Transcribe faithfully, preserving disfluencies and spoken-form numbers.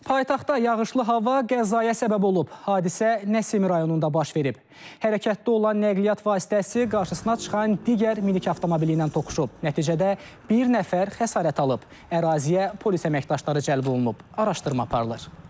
Paytaxtda yağışlı hava qəzaya səbəb olub. Hadisə Nəsimi rayonunda baş verib. Hərəkətdə olan nəqliyyat vasitəsi qarşısına çıxan digər minik avtomobili ilə toqquşub. Nəticədə bir nəfər xəsarət alıb. Əraziyə polis əməkdaşları cəlb olunub. Araşdırma aparılır.